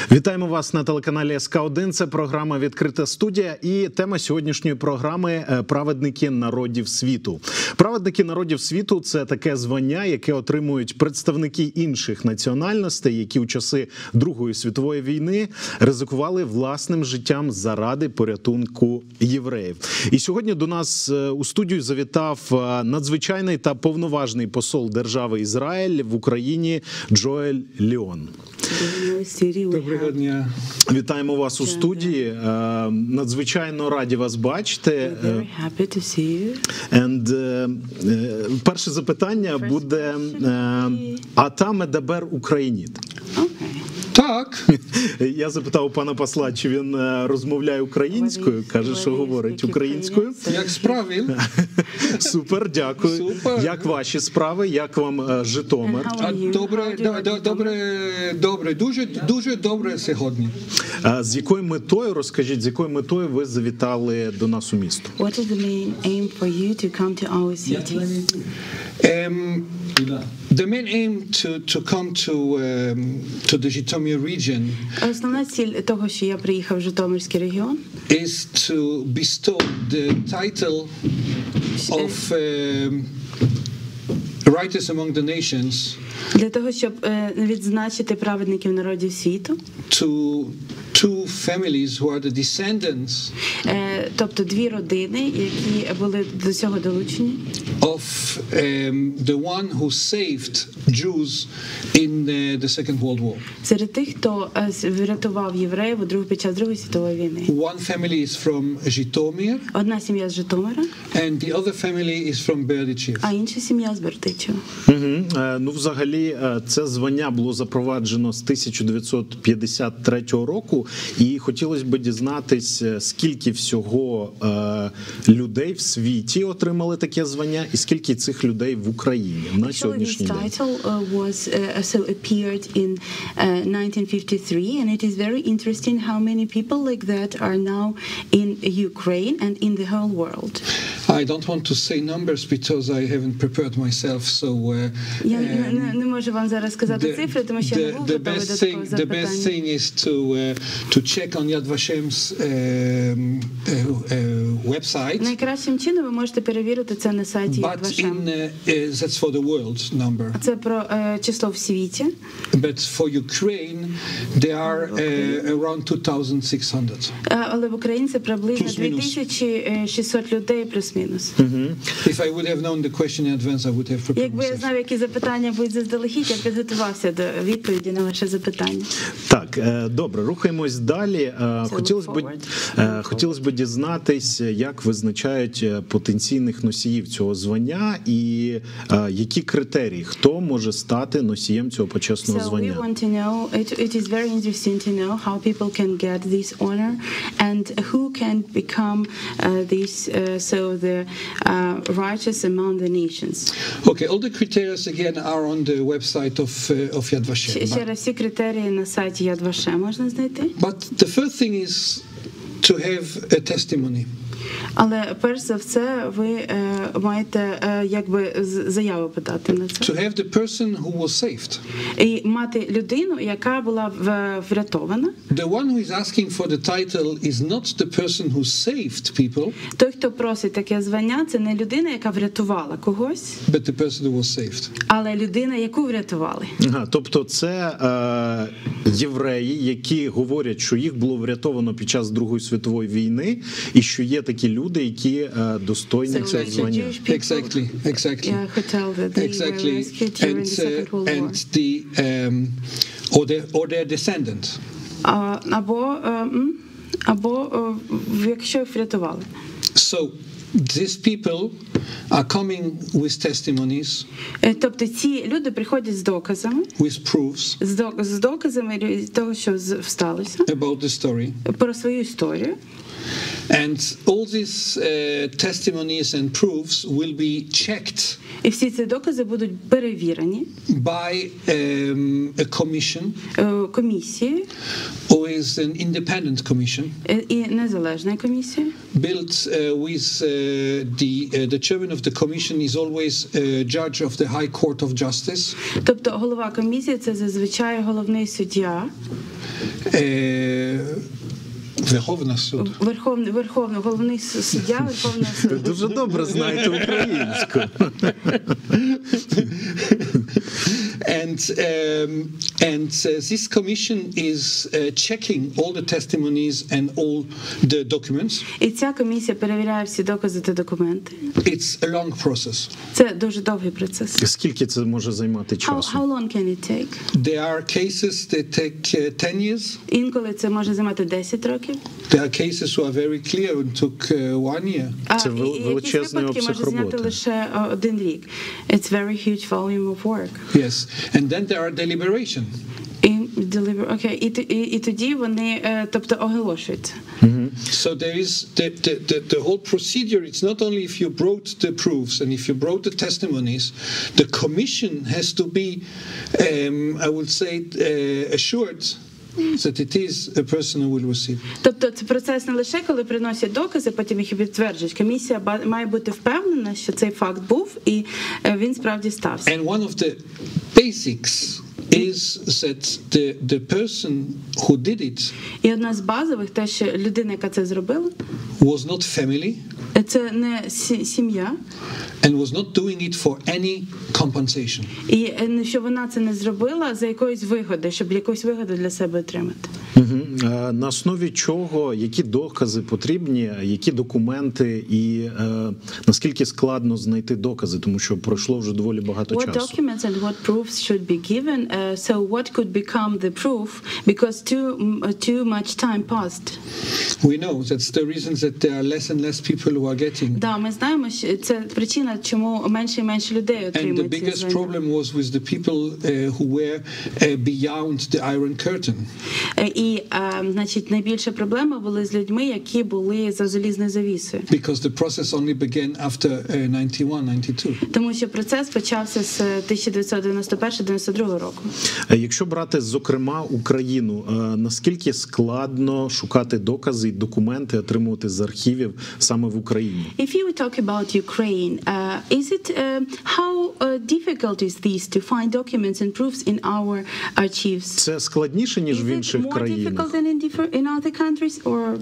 Вітаємо вас на телеканалі СК1. Це програма «Відкрита студія» і тема сьогоднішньої програми – «Праведники народів світу». Праведники народів світу – це таке звання, яке отримують представники інших національностей, які у часи Другої світової війни ризикували власним життям заради порятунку євреїв. І сьогодні до нас у студію завітав надзвичайний та повноважний посол держави Ізраїль в Україні Джоель Ліон. Доброго дня. Вітаємо вас у студії. Надзвичайно раді вас бачити. Перше запитання буде «Ата медабер україніт». Так. Я запитав у пана посла, чи він розмовляє українською. Каже, що говорить українською. Як справи? Супер, дякую. Супер. Як ваші справи? Як вам Житомир? Добре. Дуже добре сьогодні. З якою метою, розкажіть, з якою метою ви завітали до нас у місто? What is the main aim for you to come to our city? The main aim to come to the Zhytomyr region Основна ціль того, що я приїхав в Житомирський регіон, is to bestow the title of Righteous Among the Nations для того, щоб відзначити праведників народів світу, to two families who are the descendants тобто дві родини, які були до цього долучені, of the one who saved Jews in the Second World War. серед тих, хто врятував євреїв під час Другої світової війни. One family is from Zhytomyr, Одна сім'я з Житомира, and the other family is from Berdichev. а інша сім'я з Бердичева. Ну, взагалі, це звання було запроваджено з 1953 року, і хотілося б дізнатись, скільки всього людей в світі отримали таке звання, і скільки цих людей в Україні на сьогоднішній день. This title appeared in 1953, and it is very interesting how many people like that are now in Ukraine and in the whole world. I don't want to say numbers because I haven't prepared myself, so Я не можу вам зараз сказати цифри, тому що я не був готовий до такого запитання. the best thing is to check on Yad Vashem's website. Найкращим чином ви можете перевірити це на сайті Yad Vashem. That's for the world number. Це про число в світі. But for Ukraine, there are around 2,600. Але в Україні це приблизно 2600 людей плюс-мінус. If I would have known the question in advance, I would have prepared Якби я знав, які запитання будуть заздалегідь, я б підготувався до відповіді на ваше запитання. Так, добре, рухаємось далі. Хотілося б дізнатись, як визначають потенційних носіїв цього звання і які критерії, хто може стати носієм цього почесного звання. So we want to know, it is very interesting to know how people can get this honor and who can become the righteous among the nations. Okay, all the criteria again are on the website of Yad Vashem. Ще раз всі критерії на сайті Yad Vashem можна знайти. But the first thing is to have a testimony. Але перш за все ви маєте якби заяву подати на це. To have the person who was saved. І мати людину, яка була врятована. The one who is asking for the title is not the person who saved people. Той, хто просить таке звання, це не людина, яка врятувала когось, but the person who was saved. Але людина, яку врятували. Тобто це євреї, які говорять, що їх було врятовано під час Другої світової війни, і що є такі люди, які достойні цього звання. Exactly. And their descendants. Або якщо їх врятували. So these people are coming with testimonies. Тобто ці люди приходять з доказами. With proofs. З доказами того, що сталося. About the story. Про свою історію. And all these testimonies and proofs will be checked. І всі ці докази будуть перевірені by a commission. Комісією. Or is an independent commission. І незалежна комісія. Built with the chairman of the commission is always a judge of the High Court of Justice. Тобто голова комісії це зазвичай головний суддя. Верховний суд. Головний суддя Верховного Ви суду. дуже добре знаєте українську. And this commission is checking all the testimonies and all the documents. І ця комісія перевіряє всі докази та документи. It's a long process. Це дуже довгий процес. Скільки це може займати часу? How long can it take? There are cases that take 10 years. Інколи це може займати 10 років. There are cases who are very clear and took 1 year. Це І якісь величезний випадки обсяг може зняти роботи. лише 1 рік. It's very huge volume of work. Yes, and then there are deliberation. І тоді вони, тобто, оголошуються. So there is the whole procedure. It's not only if you brought the proofs and if you brought the testimonies, the commission has to be, I would say, assured that it is a person who will receive. Тобто це процес не лише коли приносять докази, потім їх підтверджують. Комісія має бути впевнена, що цей факт був і він справді стався. And one of the basics is that the person who did it І одна з базових, те, що людина, яка це зробила, was not family це не сім'я, and was not doing it for any compensation. і що вона це не зробила за якоїсь вигоди, щоб якусь вигоду для себе отримати. На основі чого, які докази потрібні, які документи і наскільки складно знайти докази, тому що пройшло вже доволі багато What часу. documents and what proofs should be given? So what could become the proof? Because too much time passed. We know that's the reason that there are less and less people who are getting. Да, ми знаємо, що це причина, чому менше і менше людей And the отримують ці biggest звання. problem was with the people who were beyond the Iron Curtain. І, значить, найбільша проблема були з людьми, які були за залізною завісою. Because the process only began after 91-92. Тому що процес почався з 1991-92 року. Якщо брати, зокрема, Україну, наскільки складно шукати докази і документи, отримувати з архівів саме в Україні? If you talk about Ukraine, is it how difficult is this to find documents and proofs in our archives? Це складніше, ніж в Is it інших more країнах? difficult than in other countries, or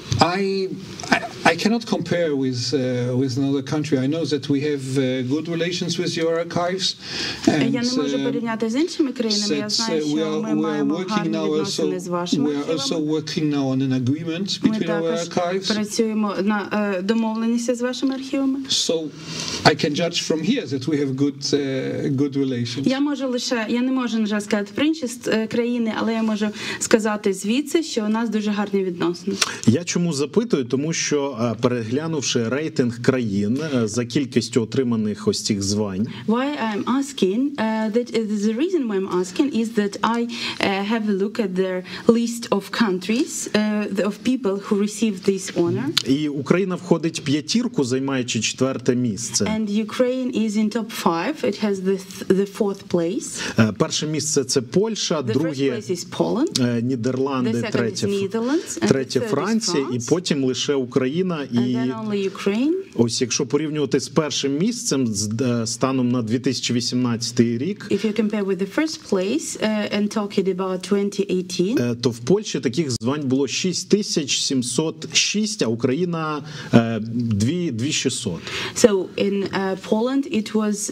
I cannot compare with another country. I know that we have good relations with your archives. And, я не можу порівняти з іншими країнами. Я знаю, що ми маємо гарні відносини з вашими we are also архівами. working now on an agreement Ми between our також archives. працюємо на домовленості з вашими архівами. So I can judge from here that we have good relations. Я не можу, на жаль, сказати про інші країни, але я можу сказати звідси, що у нас дуже гарні відносини. Я чому запитую? Тому що переглянувши рейтинг країн за кількістю отриманих ось цих звань, Why I'm asking, the reason why I'm asking is that I have a look at their list of countries, of people who received this honor. і Україна входить в п'ятірку, займаючи 4-те місце. And Ukraine is in top 5. It has the fourth place. Перше місце це Польща, The first друге place is Poland. Нідерланди, The second is Netherlands, and третє the third is Франція, і France. потім лише Україна. And І then only Ukraine. ось якщо порівнювати з першим місцем станом на 2018 рік, If you compare with the first place and talking about 2018, то в Польщі таких звань було 6706, а Україна 2600. so in Poland it was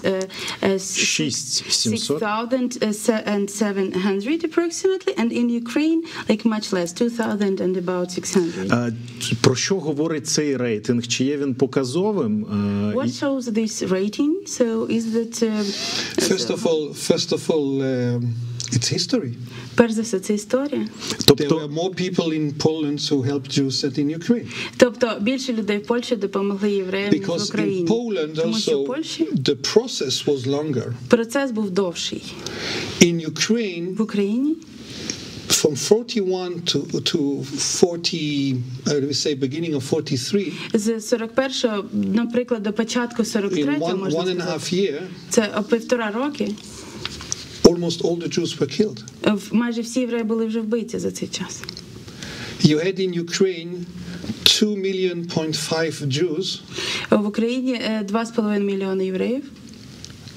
6700 6,700 approximately, and in Ukraine like much less, 2,000 and about 600. Про що говорить цей рейтинг? Чи є він показовим? What shows this rating? So is that First of all, it's history. перш за все це історія. There Тобто were more people in Poland who helped Jews than in Ukraine. Тобто більше людей в Польщі допомогли євреям, ніж в Because in Україні. Poland Тому що в also Польщі the process was longer. процес був довший. In Ukraine, В Україні from 41 to 40, let me say beginning of 43, з 41-го, наприклад, до початку in 43-го, можна one and a сказати, half year, це о 1,5 роки, almost all the Jews were killed. майже всі євреї були вже вбиті за цей час. You had in Ukraine 2.5 million Jews, В Україні 2,5 мільйони євреїв,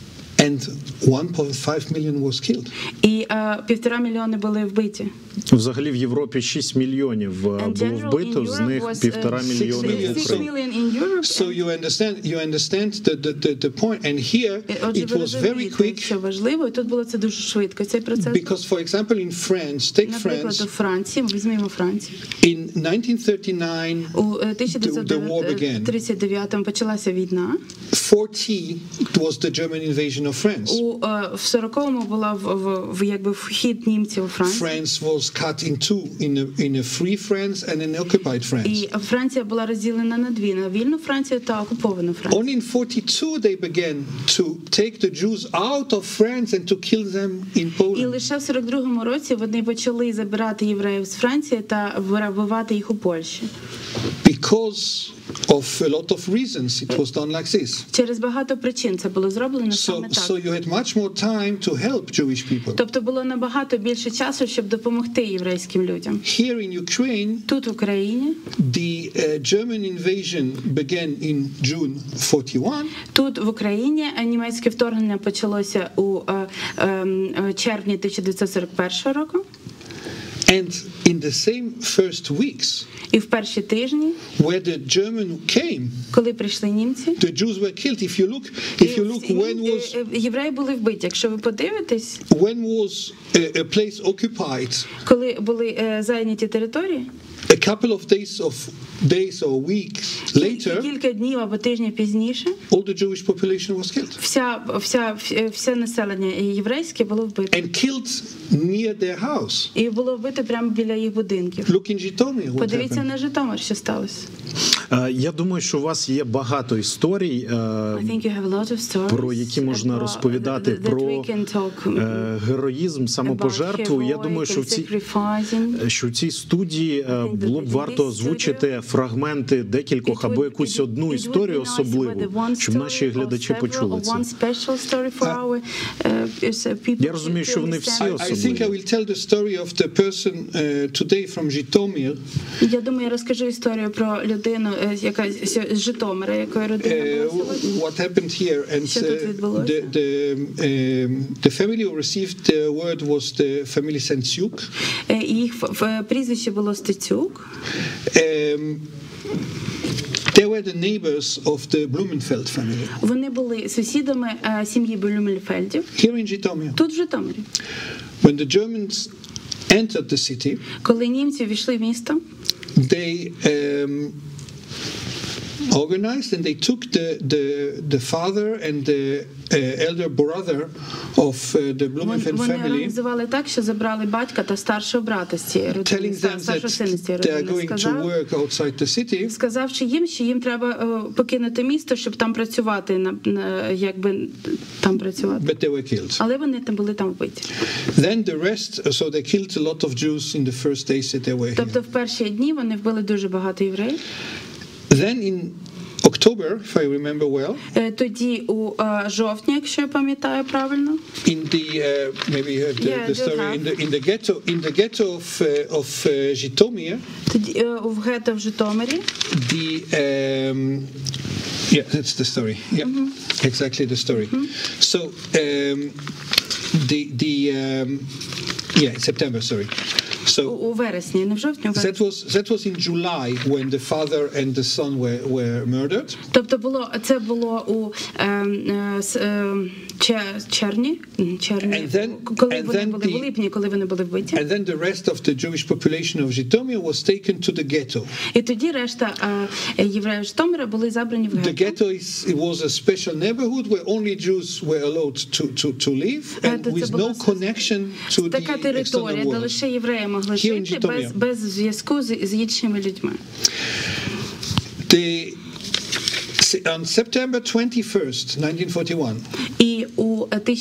and 1.5 million was killed. І 1,5 мільйони були вбиті. Взагалі в Європі 6 мільйонів було вбито, з них 1,5 мільйони в 6 Україні. million in Europe. So you understand the point. And here Отже, it ви was very розумієте, quick що важливо, і тут було це дуже швидко. Цей процес, because, for example, in France, take наприклад, у France, Франції, візьмемо Францію. in 1939, У the war began. 1939-му почалася війна. 40 it was the German invasion of France. В 40-му була якби вхід німців у Францію. France was cut in two, in a free France and an occupied France. І Франція була розділена на дві: на вільну Францію та окуповану Францію. Only in 42 they began to take the Jews out of France and to kill them in І Poland. лише в 42-му році вони почали забирати євреїв з Франції та вбивати їх у Польщі. Because of a lot of reasons it was done like this. Через багато причин це було зроблено саме So так. you had much more time to help Jewish people. Тобто було набагато більше часу, щоб допомогти єврейським людям. Here in Ukraine, Тут в Україні, the German invasion began in June 41. тут в Україні німецьке вторгнення почалося у червні 1941 року. And in the same first weeks, І в перші тижні, where the German came, коли прийшли німці, the Jews were killed. If you look when was євреї були вбиті. Якщо ви подивитесь, a place occupied, коли були зайняті території, a couple of days or weeks later, кілька днів або тижнів пізніше, all the Jewish population was killed. все населення єврейське було вбито. And killed near their house. І було вбито прямо біля їх будинків. Look in Zhytomyr, what Подивіться happened. на Житомир, що сталося. Я думаю, що у вас є багато історій, I think you have a lot of stories про які можна розповідати, that про we can talk героїзм, самопожертву. Я думаю, що в цій студії було б варто озвучити фрагменти декількох або якусь одну історію особливу, щоб наші глядачі почули це. Я розумію, що вони всі I think I особливі. will tell the story of the person today from Zhytomyr. Я думаю, я розкажу історію про людину, яка з Житомира, якої родина була сьогодні. What happened here? And Що тут відбулося? the family who received the word was the family Sensyuk. Їх прізвище було Стецюк. They were the neighbors of the Blumenfeld family. Вони були сусідами сім'ї Блюмельфельдів. Here in Zhytomyr. Тут в Житомирі. When the Germans entered the city, Коли німці ввійшли в місто, they organized and they took the father and the elder brother of the Blumenfeld вони family, організували так, що забрали батька та старшого брата з цієї родини, telling them старшого сина з цієї that they are родини. going to work outside the city. Сказавши їм, що їм треба покинути місто, щоб там працювати, якби там працювати. But they were killed. Але вони там були там вбиті. Then the rest, so they killed a lot of Jews in the first days that they were here. Тобто в перші дні вони вбили дуже багато євреїв. Then in October, if I remember well, Тоді у жовтні, якщо я пам'ятаю правильно, in the maybe you have Yeah, the do story have. in the ghetto of Zhytomyr, тоді в гетто в Житомирі, the yeah, that's the story. Yeah, exactly the story. So September, sorry. So у вересні, не в жовтні, у вересні. that was in July when the father and the son were murdered. Тобто це було у червні, коли вони були в липні, коли вони були вбиті. And then the rest of the Jewish population of Zhytomyr was taken to the ghetto. І тоді решта євреїв Житомира були забрані в The гетто. ghetto it was a special neighborhood where only Jews were allowed to live and with no connection to Така the територія, external де world. лише євреї могли Here in жити Житомир. без зв'язку з іншими людьми. On September 21st, 1941, І у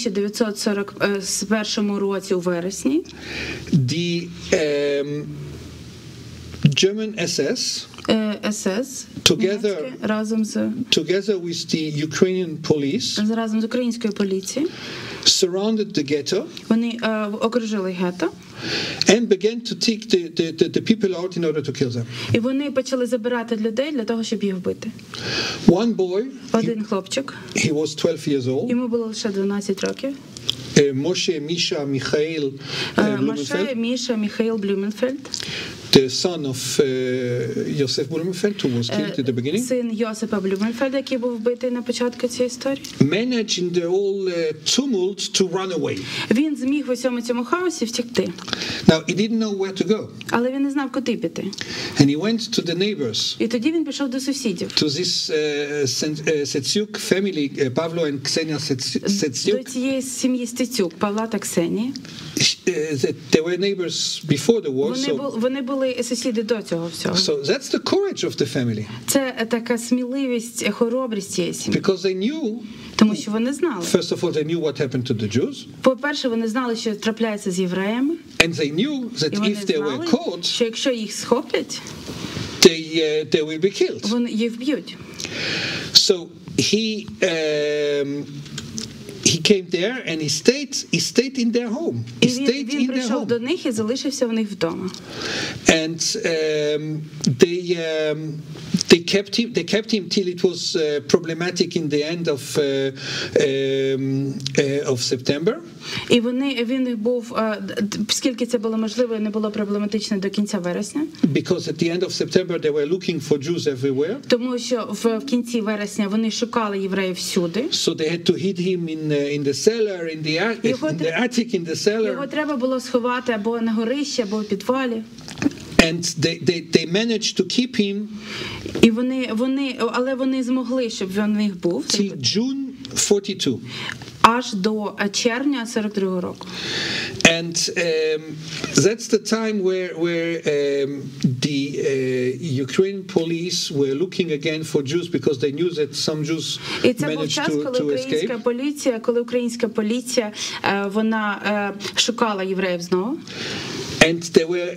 1941 році у вересні the German SS СС Together- німецьке, разом з with the Ukrainian police, разом з українською поліцією. surrounded the ghetto Вони окружили гетто, and began to take the people out in order to kill them. і вони почали забирати людей для того, щоб їх вбити. One boy, Один хлопчик, he was 12 years old, йому було лише 12 років. Moshe Misha Mikhail Маше Blumenfeld, Міша Міхаїл Блюменфельд, the son of Josef Blumenfeld, who was killed at the beginning, син Йосипа Блюменфельда, який був вбитий на початку цієї історії. managed in the whole tumult to run away. Він зміг в усьому цьому хаосі втекти, Now, he didn't know where to go, але він не знав, куди піти. and he went to the neighbors, І тоді він пішов до сусідів, to this Setsyuk family, Pavlo and Ksenia до Setsyuk. цієї сім'ї Стецюк, Павла та Ксенії. They were neighbors before the war, Вони були сусіди до цього всього. so that's the courage of the family, Це така сміливість, хоробрість цієї сім'ї, because they knew, тому що вони знали. first of all, they knew what happened to the Jews, По-перше, вони знали, що трапляється з євреями, and they knew that і вони if they were знали, caught, що якщо їх схоплять, they will be killed. вони їх вб'ють. So he came there and he stayed in their home. І He stayed він in their прийшов до home, них і залишився в них вдома. and they kept him till it was problematic in the end of September. І він був, скільки це було можливо, не було проблематично до кінця вересня, Because at the end of September they were looking for Jews everywhere, тому що в кінці вересня вони шукали євреїв всюди. so they had to hid him in the cellar, in the attic, in the Його cellar, треба було сховати або на горищі, або в підвалі. and they managed to keep him І але вони змогли, щоб він в них був till June 42. аж до червня 42-го року. And that's the time where the Ukrainian police were looking again for Jews, because they knew that some Jews І це був managed час, to escape. коли українська поліція вона шукала євреїв знову. And they were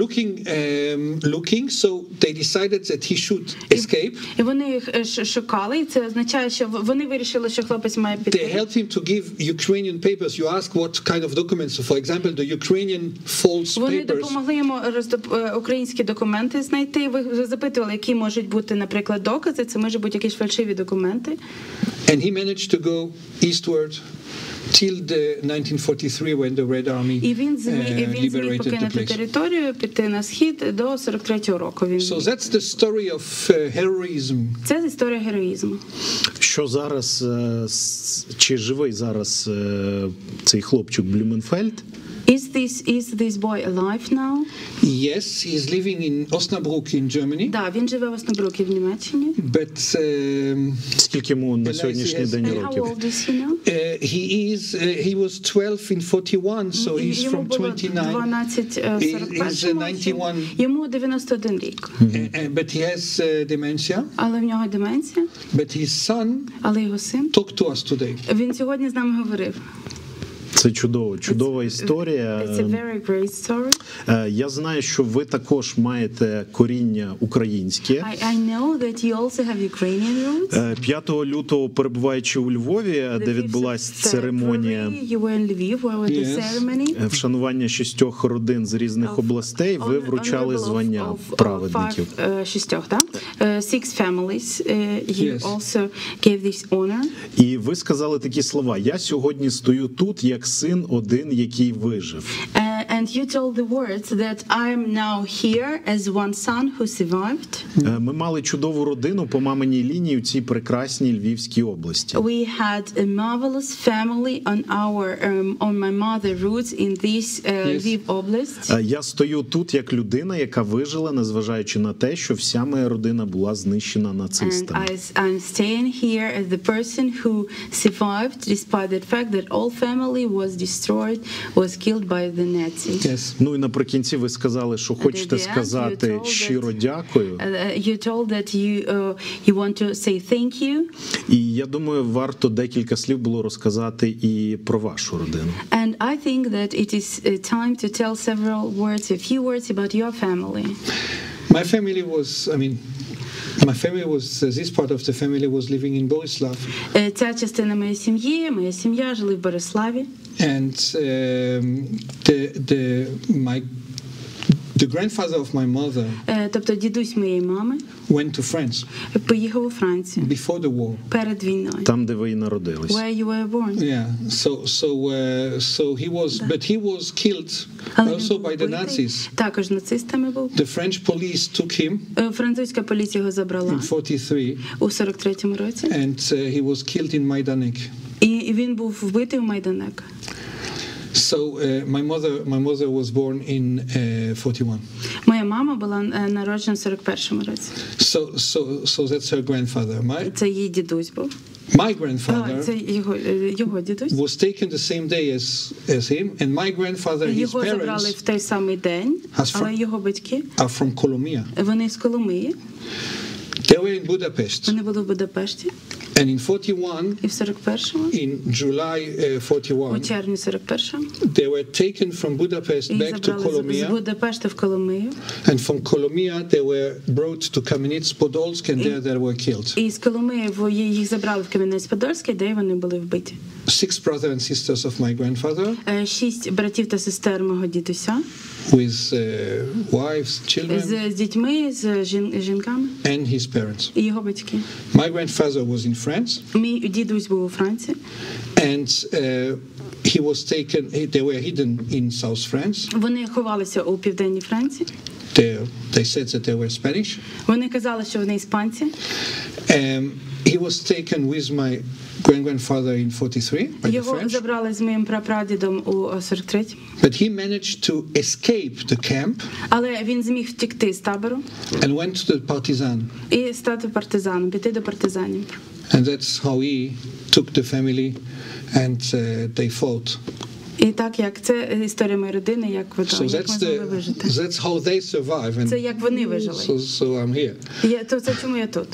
looking, so they decided that he should escape. І вони їх шукали, і це означає, що вони вирішили, що хлопець має They піти. helped him to give Ukrainian papers. You ask what kind of documents. So, for example, the Ukrainian false Вони papers. допомогли йому українські документи знайти. Ви запитували, які можуть бути, наприклад, докази. Це може бути якісь фальшиві документи. And he managed to go eastward till the 1943, when the Red Army І він зміг liberated the покинути place. територію, піти на схід до 43-го року. So that's the story of heroism. Це історія героїзму. Що зараз, чи живий зараз цей хлопчик Блюменфельд? Is this boy alive now? Yes, he is living in Osnabrück in Germany. Да, він живе в Оснабрукі в Німеччині. But Скільки йому на сьогоднішній день And how років? old is he now? he was 12 in 41, so he's Йому from було 29. 12 в He's 41-му. 91. Йому 91 рік. But he has dementia. Але в нього деменція. But his son Але його син, talked to us today. він сьогодні з нами говорив. Це чудова історія. It's a very great story. Я знаю, що ви також маєте коріння українське. I know that you also have Ukrainian roots. 5 лютого, перебуваючи у Львові, де відбулася церемонія You were in Lviv, where was the Yes. ceremony. вшанування 6 родин з різних областей, ви вручали звання праведників. Шістьох, так? Six families. You Yes. also gave this honor. І ви сказали такі слова: "Я сьогодні стою тут як син один, який вижив". And you told the words that I am now here as one son who survived. Ми мали чудову родину по маминій лінії у цій прекрасній Львівській області. We had a marvelous family on my mother roots in this Lviv Oblast. Я стою тут як людина, яка вижила, незважаючи на те, що вся моя родина була знищена And нацистами. I'm staying here as the person who survived despite the fact that all family was destroyed, was killed by the Nazis. Yes. Ну і наприкінці ви сказали, що хочете сказати щиро дякую. You told that you want to say thank you. І я думаю, варто декілька слів було розказати і про вашу родину. And I think that it is time to tell several words, a few words about your family. My family was, this part of the family was living in Borislav. Ця частина моєї сім'ї, моя сім'я жили в Бориславі. And the grandfather of my mother Тобто дідусь моєї мами went to France поїхав у Францію before the war. перед війною. Там, де ви і народились. Where you were born. Yeah, so he was killed Але він also був by the вбитий. Nazis. Також нацистами був. The French police took him Французька поліція його забрала in 43, у 43-му році. and he was killed in Majdanek. І він був вбитий у Майданек. So my mother was born in 41. Моя мама була народжена в 41-му році. So that's her grandfather. Це її дідусь був. My grandfather Це його дідусь. was taken the same day as him, and my grandfather, his Його забрали parents в той самий день, але його батьки, are from Kolomia. вони з Коломиї, They were in Budapest, вони були в Будапешті. and in 41, І в 41-му, in July у 41, червні 41-му, they were taken from Budapest їх back to забрали з Kolomia, Будапешта в Коломию. and from Kolomia they were brought to Kamenets-Podolsk, and there they were killed. І з Коломиї їх забрали в Кам'янець-Подольський, де вони були вбиті. 6 brothers and sisters of my grandfather, 6 братів та сестер мого дідуся with wives, children, з дітьми, з жінками and his parents. і його батьки. My grandfather was in France, Мій дідусь був у Франції. and he was taken. They were hidden in South France. Вони ховалися у південній Франції. They said that they were Spanish. Вони казали, що вони іспанці. He was taken with my grandfather in 43 by the Його French, забрали з моїм прапрадідом у 43-му. but he managed to escape the camp Але він зміг втекти з табору and went to the partisan. і стати партизаном, піти до партизанів. And that's how he took the family, and they fought. І так, як це історія моєї родини, як ми So змогли вижити. that's how they survive. And Це як вони вижили. so I'm here. То це чому я тут?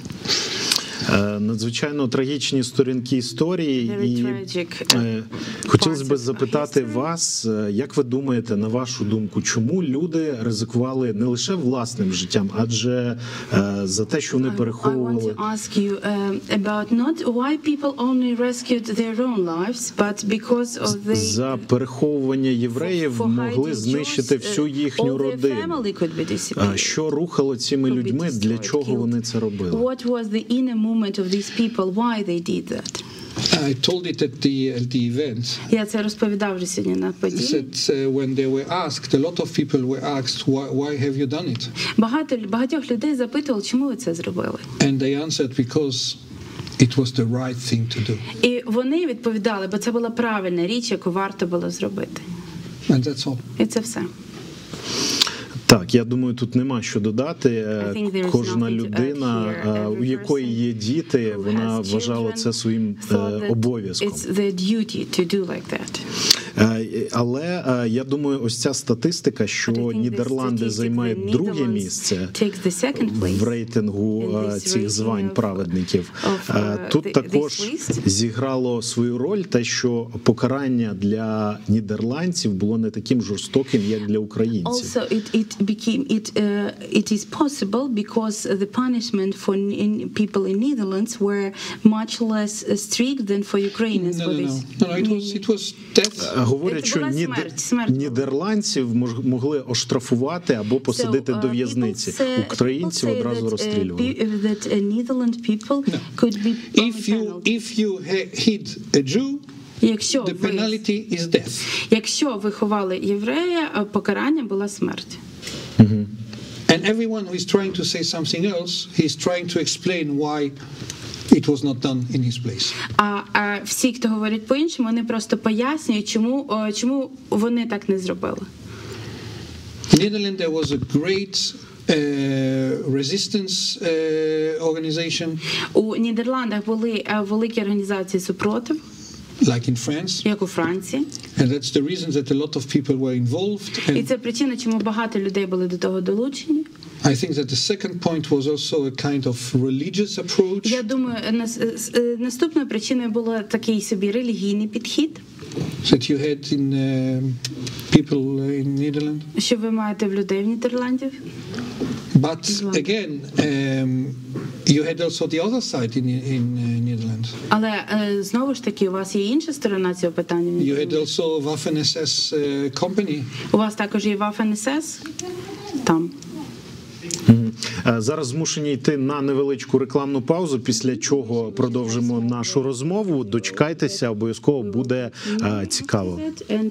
Надзвичайно трагічні сторінки історії, Very і tragic, хотілося б parts of запитати history. вас, як ви думаєте, на вашу думку, чому люди ризикували не лише власним життям, адже за те, що вони I want переховували to ask you about not why people only rescued their own lives, but because of they за переховування євреїв for могли hiding знищити Jews, всю їхню all their родину. family could be disappeared. Що рухало цими Could be людьми, для destroyed, чого killed. вони це робили? What was the inner movement of these people? Why they did that? I told it at the event. Я це розповідав вже сьогодні на події. That when they were asked, a lot of people were asked, why have you done it? Багатьох людей запитували, чому ви це зробили? And they answered, because it was the right thing to do. І вони відповідали, бо це була правильна річ, яку варто було зробити. And that's all. І це все. Так, я думаю, тут нема що додати. think there is Кожна nothing to add людина, here. Every у якої person є діти, who вона has вважала children це своїм thought that обов'язком. It's their duty to do like that. Але я думаю, ось ця статистика, що But I think this Нідерланди statistic займають that друге Netherlands місце takes the second place в рейтингу in this цих звань rating праведників. of, Тут this також list. зіграло свою роль те, що покарання для нідерландців було не таким жорстоким, як для українців. Also, it is possible because the punishment for people in Netherlands were much less strict than for Ukrainians for this. It was death. Говорять, Це що була смерть. нідерландців могли оштрафувати або посадити до в'язниці. Українців одразу розстрілювали. That Netherlands people could be If you hid a Jew, Якщо the penalty is death. Якщо ви ховали єврея, покарання була смерть. And everyone who is trying to say something else, he's trying to explain why it was not done in his place. А всі, хто говорять по-іншому, вони просто пояснюють, чому вони так не зробили. In Netherlands there was a great resistance organization. У Нідерландах були великі організації супротив, like in France, як у Франції. and that's the reason that a lot of people were involved. І And це причина, чому багато людей були до того долучені. I think that the second point was also a kind of religious approach. Я думаю, наступною причиною було такий собі релігійний підхід, That you had in people in Netherlands. що ви маєте в людей в Нідерландів. But again, you had also the other side in Netherlands. Але знову ж таки, у вас є інша сторона цього питання. You had also Waffen-SS company. У вас також є Waffen-SS там. Зараз змушені йти на невеличку рекламну паузу, після чого продовжимо нашу розмову. Дочекайтеся, обов'язково буде цікаво.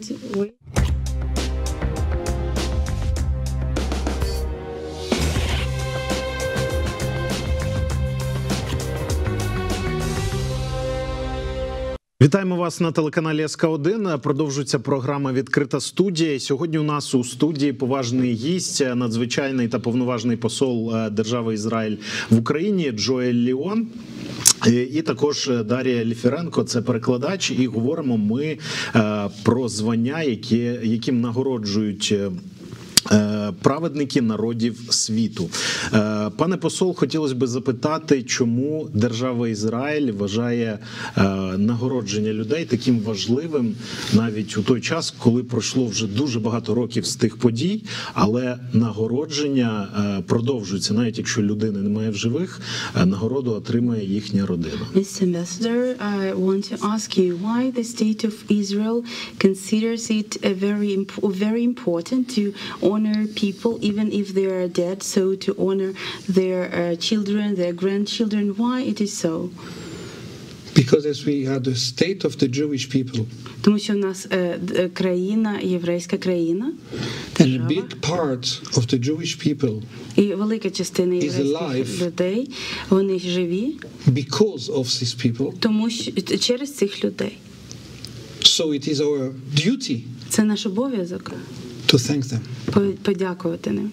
Вітаємо вас на телеканалі СК1. Продовжується програма «Відкрита студія». Сьогодні у нас у студії поважний гість, надзвичайний та повноважний посол держави Ізраїль в Україні Джоель Ліон. І також Дар'я Ліфіренко, це перекладач, і говоримо ми про звання, яким нагороджують праведники народів світу. Пане посол, хотілося б запитати, чому держава Ізраїль вважає нагородження людей таким важливим навіть у той час, коли пройшло вже дуже багато років з тих подій, але нагородження продовжується, навіть якщо людини немає в живих, нагороду отримає їхня родина. Mr. Ambassador, I want to ask you why the state of Israel considers it very important to honor people even if they are dead, so to honor their children, their grandchildren. Why it is so? Because as we are the state of the Jewish people. Тому що в нас країна, єврейська країна. And a big part of the Jewish people. І велика частина єврейських людей, вони живі. Because of these people. Тому що через цих людей. So it is our duty. Це наш обов'язок. To thank them. Подякувати ним.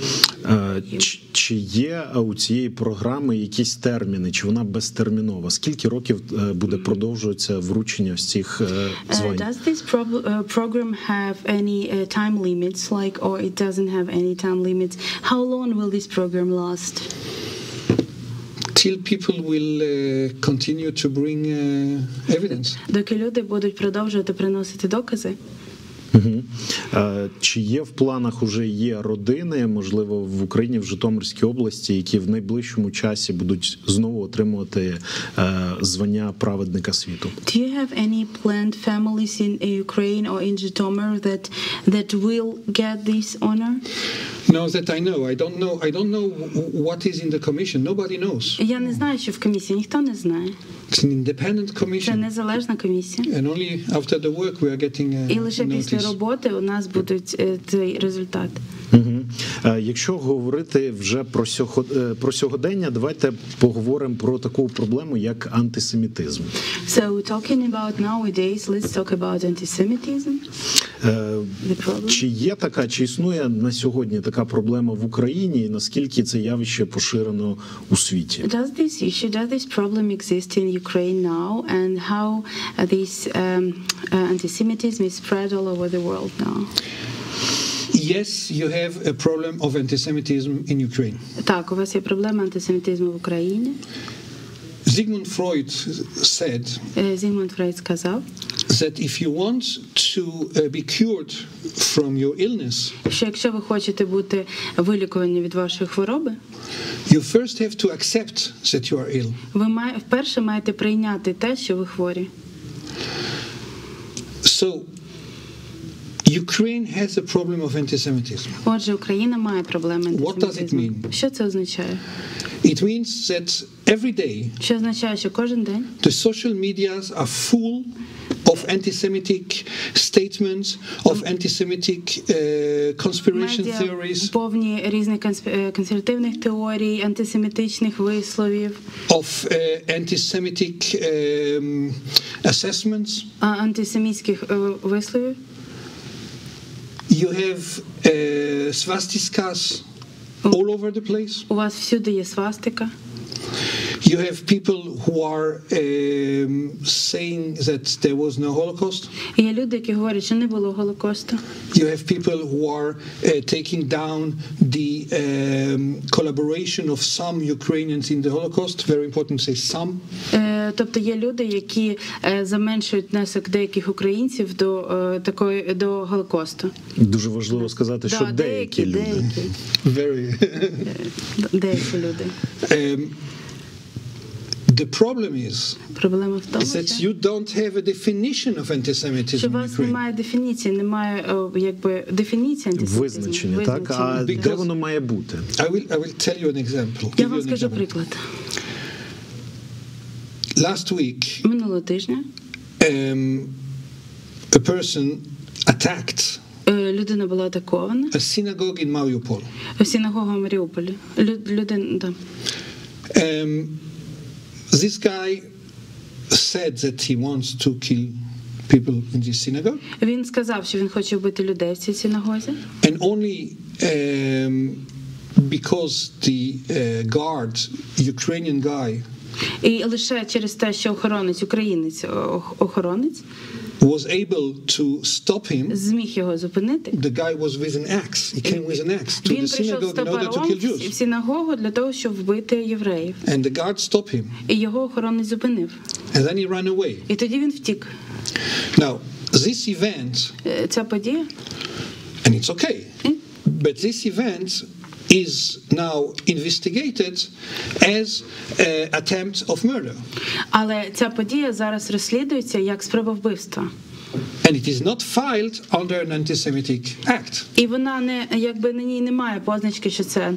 Чи є у цієї програми якісь терміни, чи вона безтермінова? Скільки років буде продовжуватися вручення цих звань? Does this program have any time limits, like, or it doesn't have any time limits? How long will this program last? Till people will continue to bring evidence. Доки люди будуть продовжувати приносити докази. Чи є в планах уже є родини, можливо, в Україні, в Житомирській області, які в найближчому часі будуть знову отримувати звання праведника світу? Do you have any planned families in Ukraine or in Zhytomyr that will get this honor? No, that I know. I don't know what is in the commission. Nobody knows. Я не знаю, що в комісії, ніхто не знає. It's an independent commission. Це незалежна комісія. And only after the work we are getting І лише після роботи у нас будуть цей результат. Якщо говорити вже про сьогодення, давайте поговоримо про таку проблему, як антисемітизм. So talking about nowadays, let's talk about antisemitism. Чи є така, чи існує на сьогодні така проблема в Україні, і наскільки це явище поширено у світі? Does this problem exist in Ukraine now, and how this antisemitism is spread all over the world now? Yes, you have a problem of anti-Semitism in Ukraine. Так, у вас є проблема антисемітизму в Україні. Sigmund Freud said Зігмунд Фрейд сказав, that if you want to be cured from your illness, що якщо ви хочете бути вилікувані від вашої хвороби, you first have to accept that you are ill. ви вперше маєте прийняти те, що ви хворі. So Ukraine has a problem of anti-Semitism. Отже, Україна має проблеми антисемітизму. What does it mean? Що це означає? It means that every day Що означає, що кожен день the social medias are full of anti-Semitic statements, of anti-Semitic conspiration theories, повні різних конспіративних теорій, антисемітичних висловів, of anti-Semitic assessments. Антисемітських висловів. You have swastikas all over the place. У вас всюди є свастика. You have people who are saying that there was no Holocaust. Є люди, які говорять, що не було Голокосту. You have people who are taking down the collaboration of some Ukrainians in the Holocaust. Very important to say some. Тобто є люди, які заменшують внесок деяких українців до Голокосту. Дуже важливо сказати, що деякі люди. Деякі люди. The problem is Проблема в тому, that you don't have a definition of anti-Semitism що у in вас Ukraine. немає дефініції, немає дефініції антисемітизму. Визначення, так? А де воно має бути? I will tell you an example. Я вам скажу приклад. Last week, Минулого тижня a person attacked людина була атакована a synagogue in Mariupol. в синагогу в Маріуполі. Людина, This guy said that he wants to kill people in this synagogue. Він сказав, що він хоче вбити людей в цій синагозі. And only because the guard, Ukrainian guy, І лише через те, що охоронець was able to stop him. Зміг його зупинити. The guy was with an axe. He came with an axe to Він the прийшов з synagogue in order to kill топором Jews. в синагогу для того, щоб вбити євреїв. And the guard stopped him. І його охоронець зупинив. And then he ran away. І тоді він втік. Now, this event, Ця подія, and it's okay, but this event is now investigated as an attempt of murder. але ця подія зараз розслідується як спроба вбивства. And it is not filed under an anti-Semitic act. І вона на ній немає позначки, що це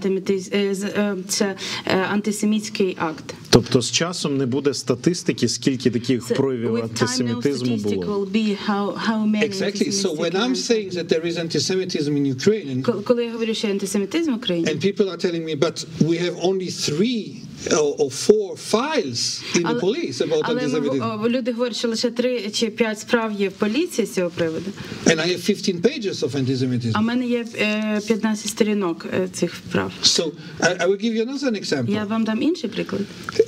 антисемітський акт. Тобто з часом не буде статистики, скільки таких проявів антисемітизму було. Exactly. So when I'm saying that there is anti-Semitism in Ukraine, коли я говорю, що є антисемітизм в Україні, and people are telling me, but we have only 3 or 4 files in the police about anti-Semitism. Але люди говорять, що лише 3 чи 5 справ є в поліції з цього приводу. And I have 15 pages of anti-Semitism. А в мене є 15 сторінок цих справ. So I will give you another example. Я вам дам інший приклад.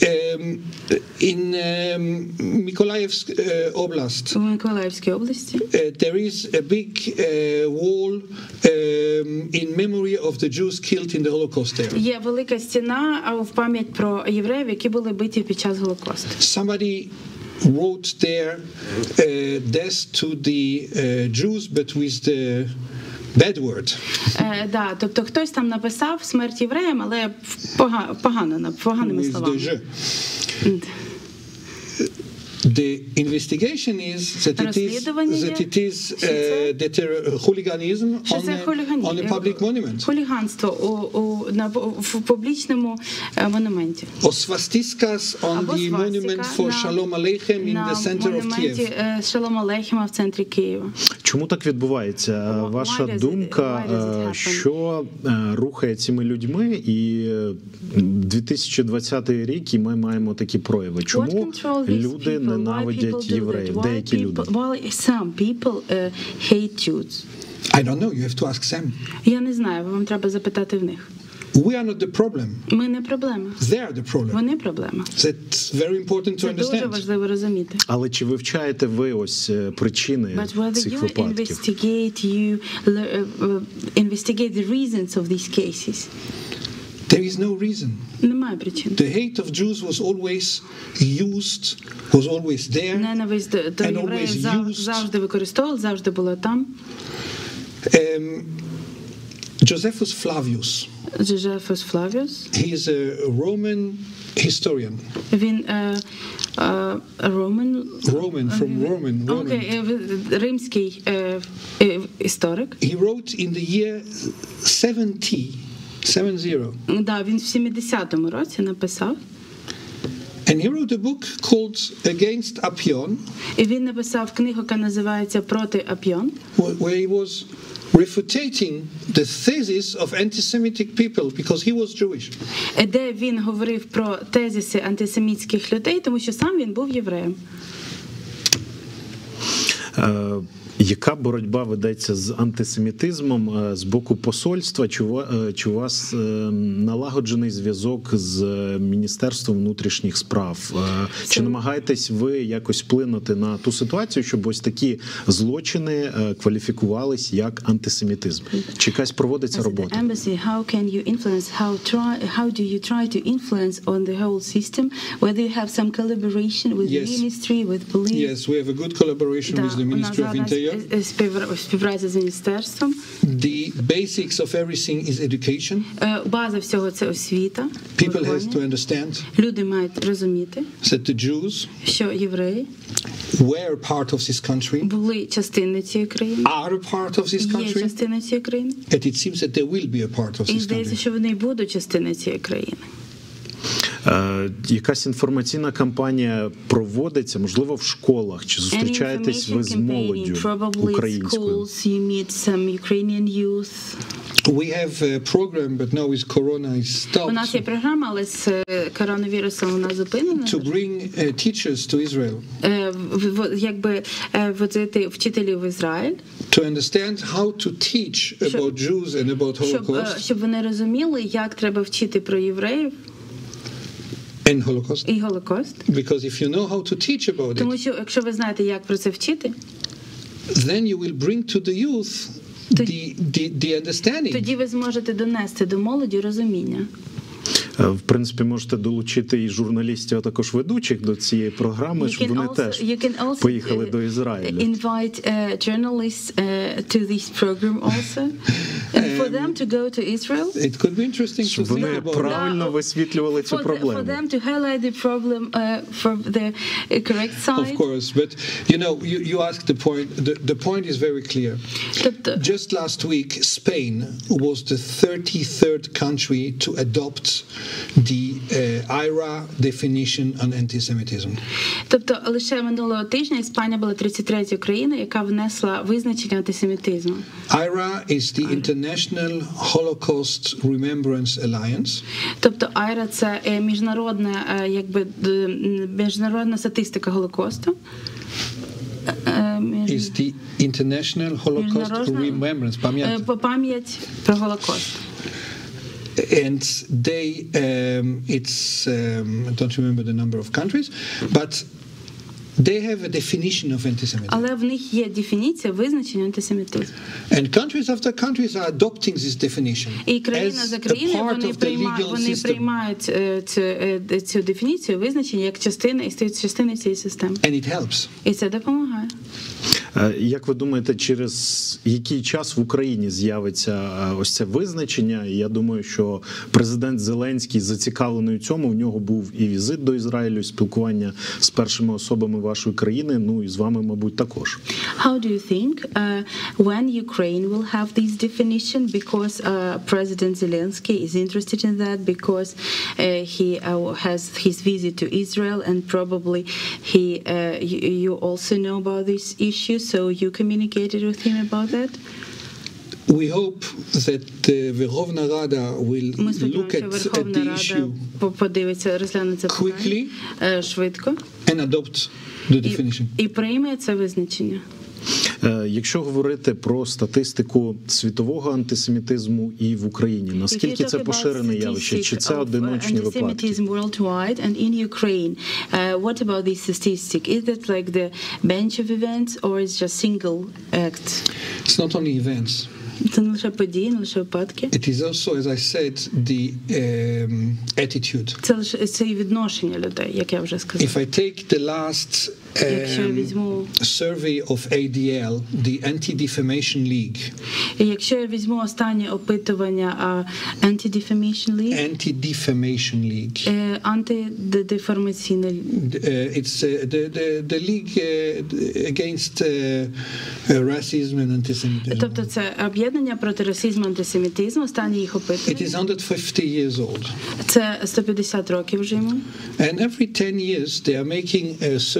In Mykolaiv Oblast, У Миколаївській області there is a big wall in memory of the Jews killed in the Holocaust era. є велика стіна в пам'ять про євреїв, які були биті під час Голокосту. Somebody wrote there death to the Jews, but with the bad word. Да, тобто хтось там написав смерть євреям, але поганими With the словами. je. The investigation is that it is hooliganism on a public monument. Хуліганство в публічному монументі. Or swastikas on the monument for Shalom Aleichem in the center of Kiev. На монументі Шалом Алейхема в центрі Києва. Чому так відбувається? Ваша думка, що рухає цими людьми, і 2020 рік, і ми маємо такі прояви. Чому люди ненавидять євреїв, деякі люди? Some people hate Jews. I don't know, you have to ask them. Я не знаю, вам треба запитати в них. We are not the problem. Ми не проблема. They are the problem. Вони проблема. That's very important to Це дуже understand. важливо розуміти. Але чи вивчаєте ви ось причини цих випадків? Investigate the reasons of these cases. There is no reason. Немає причин. The hate of Jews was always used, was always there, Ненависть до and євреїв always used. завжди використовували, завжди було там. Josephus Flavius, Josephus Flavius. he is a Roman historian. Він Roman римський історик. He wrote in the year 70. Да, він в 70-му році написав. And he wrote a book called Against Apion. І він написав книгу, яка називається «Проти Апіон», where he was refuting the thesis of anti-Semitic people because he was Jewish. де він говорив про тезиси антисемітських людей, тому що сам він був євреєм. Яка боротьба ведеться з антисемітизмом з боку посольства? Чи у вас налагоджений зв'язок з Міністерством внутрішніх справ? Чи намагаєтесь ви якось вплинути на ту ситуацію, щоб ось такі злочини кваліфікувались як антисемітизм? Чи якась проводиться робота? How can you influence? How do you try to influence on the whole system? Whether you have some collaboration with the ministry, with police? Yes, we have a good collaboration with the Ministry of Interior. Співпраця з міністерством. The basics of everything is education. База всього це освіта. People has to understand. Люди мають розуміти, That the Jews, що євреї were part of this country, були частиною цієї країни, are a part of this є country, частиною цієї країни, and it seems that they will be a part of і this здається, country. що вони будуть частиною цієї країни. Якась інформаційна кампанія проводиться, можливо, в школах? Чи зустрічаєтесь ви з молоддю українською? We have a program, but now with Corona is stopped. У нас є програма, але з коронавірусом вона зупинена. To bring teachers to Israel. Якби возити вчителів в Ізраїль. To understand how to teach about Jews and about Holocaust. Щоб вони розуміли, як треба вчити про євреїв. And Holocaust. І Голокост. Because if you know how to teach about it. Тому що якщо ви знаєте, як про це вчити, then you will bring to the youth the understanding. Тоді ви зможете донести до молоді розуміння. В принципі, можете долучити і журналістів, а також ведучих до цієї програми, щоб вони теж поїхали до Ізраїлю. Invite journalists to this program also, and for them to go to Israel. It could be interesting щоб to вони think about правильно висвітлювали цю проблему. For them to highlight the problem from the correct side. Of course, but you asked the point. The point is very clear. Just last week, Spain was the 33rd country to adopt the IRA definition on anti-Semitism. Тобто лише минулого тижня Іспанія була 33-ю країною, яка внесла визначення антисемітизму. IRA is the International Holocaust Remembrance Alliance. Тобто IRA – це міжнародна статистика Голокосту. Is the International Holocaust Remembrance пам'ять про Голокост. And they, I don't remember the number of countries, but they have a definition of antisemitism. Але в них є дефініція визначення антисемітизму. And countries after countries are adopting this definition as a part of the legal вони system. приймають цю дефініцію, визначення як частина і стають частиною цієї системи. And it helps. І це допомагає. Як ви думаєте, через який час в Україні з'явиться ось це визначення? Я думаю, що президент Зеленський зацікавлений у цьому. В нього був і візит до Ізраїлю, і спілкування з першими особами вашої країни, ну і з вами, мабуть, також. How do you think when Ukraine will have this definition? Because President Zelensky is interested in that, because he has his visit to Israel, and probably you also know about this issue. So you communicated with him about that? We hope that the Verkhovna Rada will look at the issue quickly and adopt the definition. І прийме це визначення. Якщо говорити про статистику світового антисемітизму і в Україні, наскільки це поширене явище? Чи це одиночні випадки? Worldwide and in Ukraine, what about this statistic? Is it like the bunch of events or is just single acts? It's not only events. Це не лише події, не лише випадки. It is also, as I said, the attitude. Це лише це і відношення людей, як я вже сказав. If I take the last survey of ADL, the Anti-Defamation League. Якщо я візьму останнє опитування Anti-Defamation League. Anti-Defamation League. Антидефамаційна. It's the league against racism and antisemitism. Тобто це об'єднання проти расизму, антисемітизму, останнє їх опитування. It is 150 years old. Це 150 років вже йому. And every 10 years they are making a survey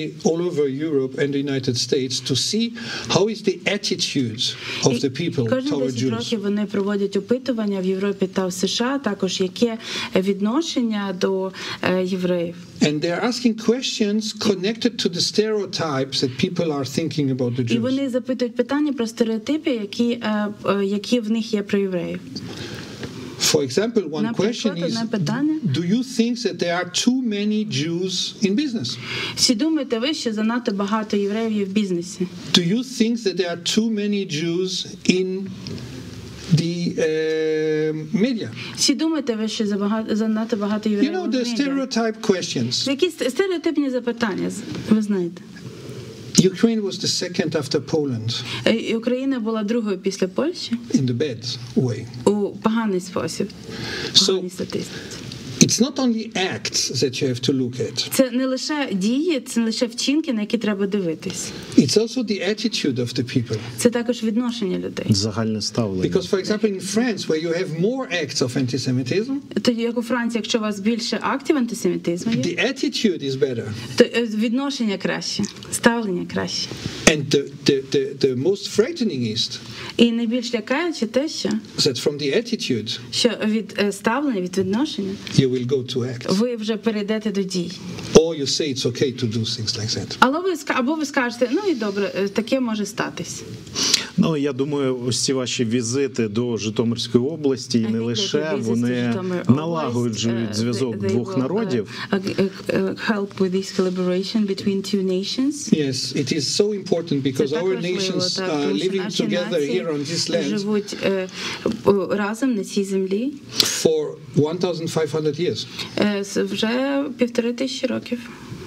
all over Europe and the United States to see how is the attitude of the people Кожні toward 10 Jews. років вони проводять опитування в Європі та в США, також яке відношення до євреїв. And they're asking questions connected to the stereotypes that people are thinking about the І Jews. вони запитують питання про стереотипи, які в них є про євреїв. For example, one question Наприклад, is, одне питання. do you think that there are too many Jews in business? Чи думаєте ви, що занадто багато євреїв є в бізнесі? Do you think that there are too many Jews in the media? Чи думаєте ви, що занадто багато You євреїв know, в the медіа? stereotype questions. Які стереотипні запитання, ви знаєте? Ukraine was the second after Poland І Україна була другою після Польщі in the bad way. у поганий спосіб, поганій статистиці. It's not only acts that you have to look at. Це не лише дії, це не лише вчинки, на які треба дивитись. It's also the attitude of the people. Це також відношення людей. Загальне ставлення. Because, for example, in France, where you have more acts of anti-Semitism, Тоді, як у Франції, якщо у вас більше актів антисемітизму є, the attitude is better. то відношення краще, ставлення краще. And the most frightening is І найбільш лякаюче те, що that from the attitude, від ставлення, від відношення, you will go to act. ви вже перейдете до дій. Or you say it's okay to do things like that. Або ви скажете, ну і добре, таке може статись. Ну, я думаю, ось ці ваші візити до Житомирської області, і не лише, вони налагоджують зв'язок двох народів. Help with this collaboration between two nations. Yes, it is so important because our nations are living together here on this land живуть разом на цій землі for 1,500 years. Вже 1500 років.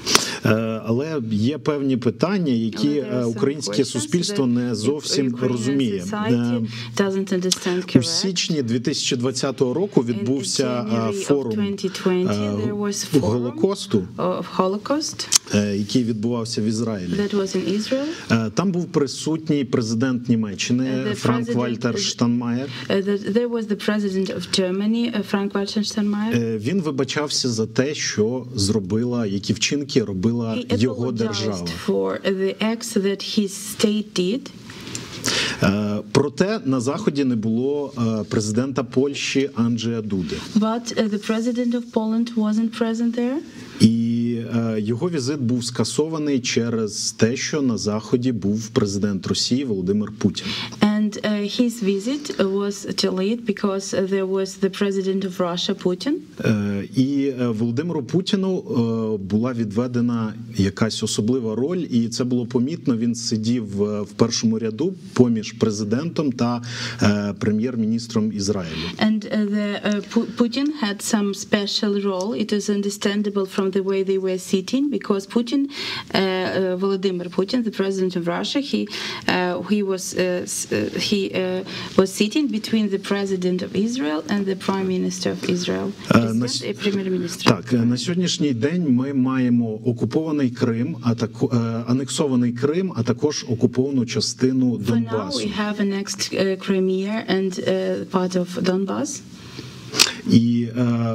Але є певні питання, які українське суспільство не зовсім розуміє. У січні 2020 року відбувся форум Голокосту, який відбувався в Ізраїлі. Там був присутній президент Німеччини Франк-Вальтер Штайнмаєр. Він вибачався за те, що зробила, які вчинки робила його держава. Проте на Заході не було президента Польщі Анджея Дуди. І його візит був скасований через те, що на Заході був президент Росії Володимир Путін. And his visit was delayed because there was the president of Russia, Putin. І Володимиру Путіну була відведена якась особлива роль, і це було помітно. Він сидів в першому ряду поміж президентом та прем'єр-міністром Ізраїлю. And Putin had some special role. It is understandable from the way they were sitting because Putin, Volodymyr Putin, the president of Russia, he was sitting between the president of Israel and the prime minister of Israel. Так, на сьогоднішній день ми маємо окупований Крим, анексований Крим, а також окуповану частину Донбасу. For now we have annexed Crimea and part of Donbass. І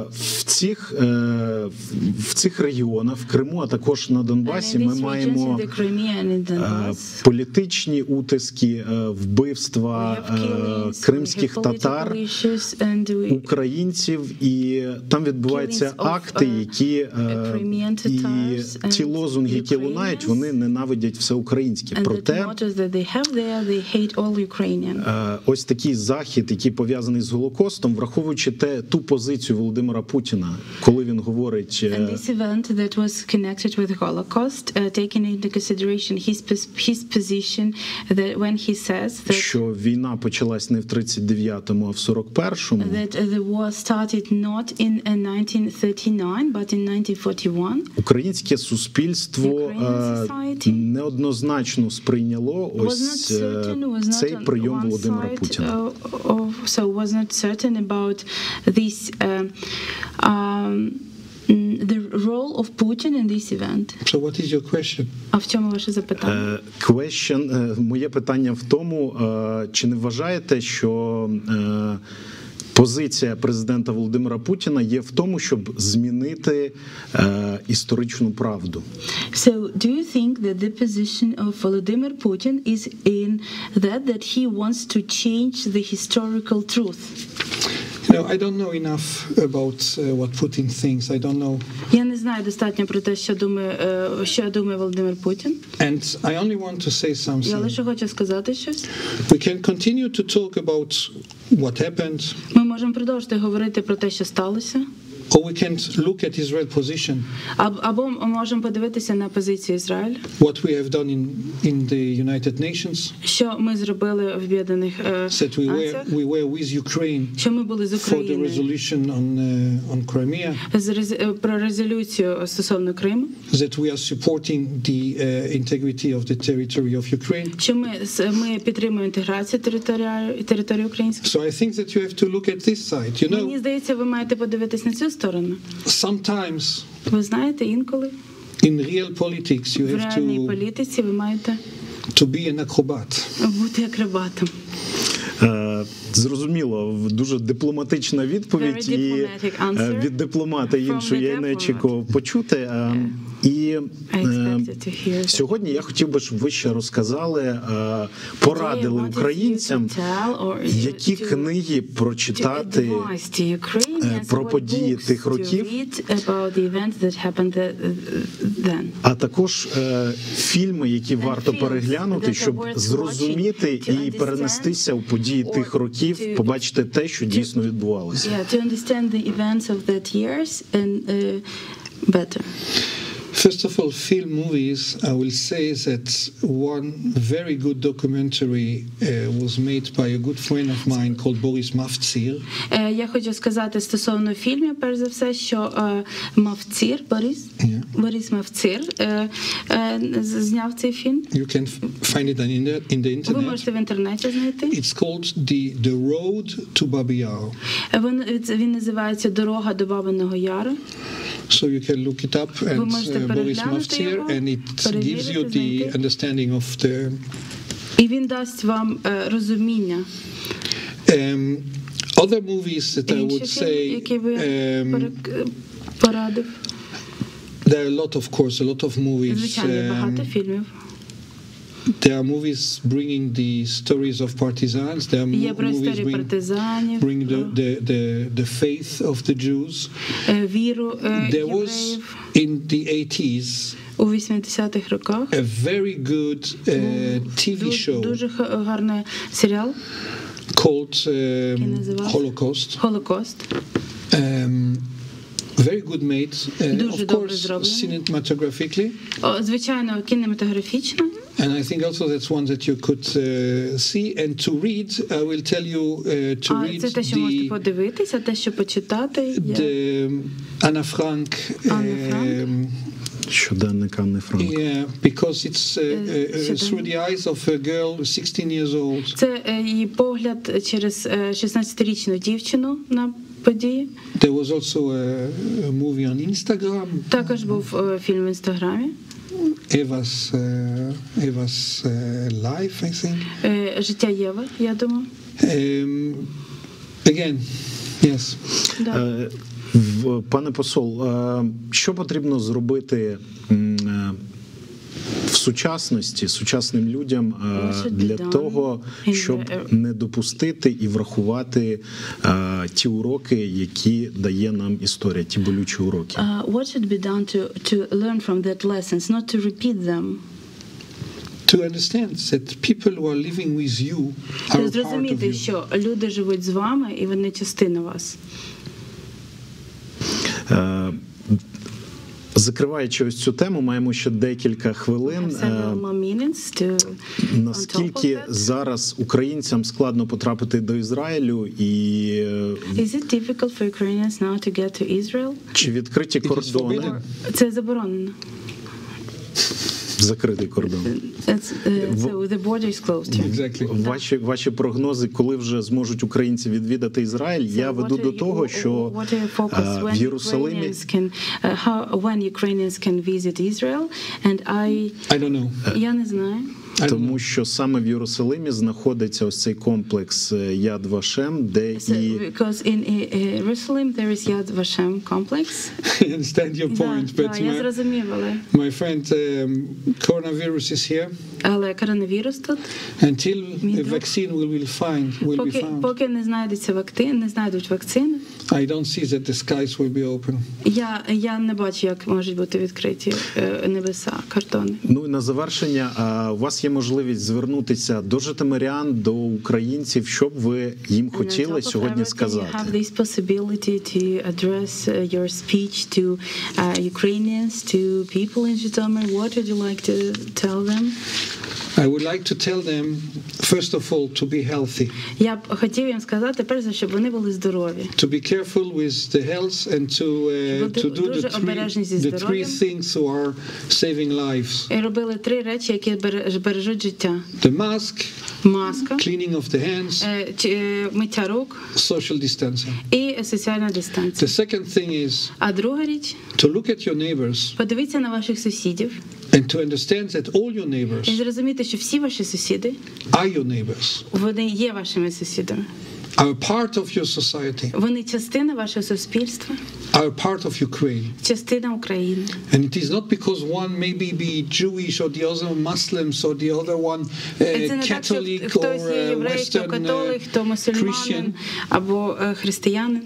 в цих регіонах, в Криму, а також на Донбасі, ми маємо політичні утиски, вбивства кримських татар, українців, і там відбуваються акти, які і ті лозунги, які лунають, вони ненавидять все українське. Проте ось такий захід, який пов'язаний з Голокостом, враховуючи ту позицію Володимира Путіна, коли він говорить, this event that was connected with Holocaust, taking into consideration his position that when he says that що війна почалась не в 39-му, а в 41-му. That the war started not in 1939, but in 1941. Українське суспільство неоднозначно сприйняло ось цей прийом Володимира Путіна. So was not certain about this the role of Putin in this event. So what is your question? А в чому ваше запитання? Моє питання в тому, чи не вважаєте, що позиція президента Володимира Путіна є в тому, щоб змінити історичну правду. So, do you think that the position of Volodymyr Putin is in that he wants to change the historical truth? No, I don't know enough about what Putin thinks. I don't know. Я не знаю достатньо про те, що думає Володимир Путін. And I only want to say Я something. лише хочу сказати щось. We can continue to talk about what happened, Ми можемо продовжити говорити про те, що сталося, or we can look at Israel's position, або ми можемо подивитися на позицію Ізраїлю, what we have done in the United Nations, що ми зробили в Об'єднаних that Націях, we were with Ukraine що ми були з for the Україною resolution on Crimea, про резолюцію стосовно Криму, that we are supporting the integrity of the territory of Ukraine. що ми підтримуємо інтеграцію території української. So I think that you have to look at this side. You Мені know, здається, ви маєте подивитись на цю сторону. sometimes Ви знаєте, інколи in real politics you в have реальній політиці ви маєте to be an acrobat. бути акробатом. Зрозуміло, дуже дипломатична відповідь, Very і diplomatic answer від дипломата from іншої я the не diplomat. очікував почути. І I expected to hear that. сьогодні я хотів би, щоб ви ще розказали, порадили Today I wanted you українцям, to tell or які to- книги to прочитати advise to Ukrainians про what події books тих to років. read about the events that happened then. А також фільми, які варто films переглянути, that are щоб worth зрозуміти watching, to і перенестися у події or тих років, to- побачити те, що дійсно відбувалося. Yeah, to understand the events of that years and better. First of all, film movies, I will say that one very good documentary was made by a good friend of mine called Boris Mavtsir. Я хочу сказати стосовно фільмів, перш за все, що Мавцір, Борис Мавцір зняв цей фільм. You can find it in the Ви internet. можете в інтернеті знайти. It's called The Road to Babi Yar. Він називається «Дорога до Бабиного Яру». So you can look it up and можете Boris переглянути Mavtsir, його, and it gives you перевірити, the знайти. understanding of the І він дасть вам розуміння. Other movies that I Інші would фільми, say. які ви порадив. There are a lot, of course, a lot of movies. Звичайно, є багато фільмів. There are movies bringing the stories of partisans. There are Є про movies історії партизанів, bring the faith of the Jews. віру There was євреїв. in the 80s У 80-х роках a very good TV show дуже гарний серіал called називався Holocaust. «Холокост». Very good made, Дуже of добре course, зроблений. cinematographically. Звичайно, кінематографічно. And I think also that's one that you could see and to read. I will tell you to read Це те, що можете подивитися, те, що почитати. Anna Frank. Щоденник Анни Франк. Yeah, because it's through the eyes of a girl 16 years old. Це її погляд через 16-річну дівчину на події. There was also a movie on Instagram. Також був фільм в Інстаграмі. Eva's life, I think. Життя Єви, я думаю. Again, yes. Да. Пане посол, що потрібно зробити в сучасності сучасним людям для того, щоб не допустити і врахувати ті уроки, які дає нам історія, ті болючі уроки? What should be done to learn from that lessons, not to repeat them? To understand that people who are living with you are a part of Зрозуміти, you. що люди живуть з вами і вони частина вас. Закриваючи ось цю тему, маємо ще декілька хвилин. Наскільки зараз українцям складно потрапити до Ізраїлю і Is it difficult for Ukrainians now to get to Israel? Чи відкриті кордони? Це заборонено. Закритий кордон. So the border is closed here. Exactly. Ваші прогнози, коли вже зможуть українці відвідати Ізраїль, я веду до того, що в Єрусалимі when Ukrainians can visit Israel, and I don't know. Я не знаю. Тому що саме в Єрусалимі знаходиться ось цей комплекс Яд Вашем, де Because in Jerusalem there is Yad Vashem complex. I understand your point, but Я зрозумів, але my friend, coronavirus is here. Але коронавірус тут. Until a vaccine will be found. Поки не знайдуть вакцини. I don't see that the skies will be open. Я не бачу, як можуть бути відкриті небеса, кордони. Ну і на завершення, у вас є можливість звернутися до житомирян, до українців, що б ви їм хотіли сьогодні сказати? You have this possibility to address your speech to Ukrainians, to people in Zhytomyr. What would you like to tell them? I would like to tell them, first of all, to be healthy. Я б хотів їм сказати, перш за все, щоб вони були здорові. To be careful with the health and to do the three things who are saving lives. І робили 3 речі, які бережуть життя. The mask, маска, cleaning of the hands, миття рук, social distancing. І соціальна дистанція. The second thing is а друга річ, to look at your neighbors. Подивіться на ваших сусідів. And to understand that all your neighbors і зрозуміти, що всі ваші сусіди are your neighbors. Вони є вашими сусідами. Are part of your society. Вони частина вашого суспільства. Are part of Ukraine. Частина України. And it is not because one maybe be Jewish or the other Muslims or the other one Catholic or Western Christian або християнин.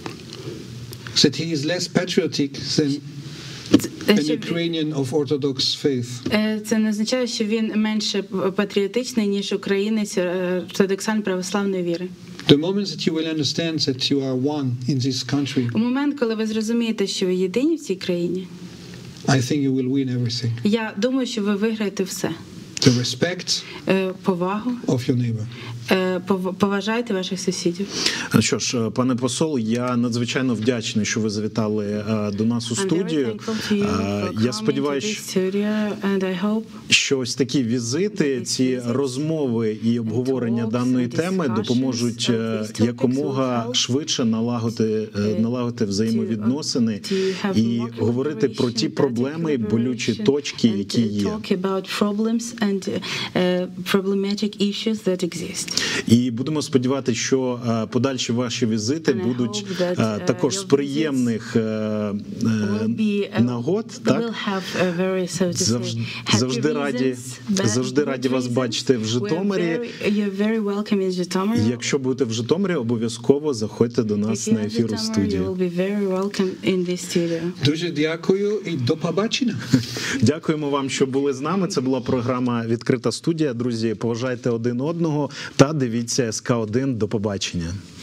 That he is less patriotic than an Ukrainian of Orthodox faith. Це не означає, що він менше патріотичний, ніж українець ортодоксальної православної віри. The moment that you will understand that you are one in this country. У момент, коли ви зрозумієте, що ви єдині в цій країні, I think you will win everything. Я думаю, що ви виграєте все. The respect повагу of your neighbor. Поважайте ваших сусідів. Що ж, пане посол, я надзвичайно вдячний, що ви завітали до нас у студію. Я сподіваюся, що ось такі візити, ці розмови і обговорення даної теми допоможуть якомога швидше налагодити взаємовідносини і говорити про ті проблеми, болючі точки, які є. І будемо сподіватися, що подальші ваші візити будуть також з приємних нагод. Так? Завжди раді вас бачити в Житомирі. Якщо будете в Житомирі, обов'язково заходьте до нас на ефір у студію. Дуже дякую і до побачення. Дякуємо вам, що були з нами. Це була програма «Відкрита студія». Друзі, поважайте один одного та дивіться СК1. До побачення.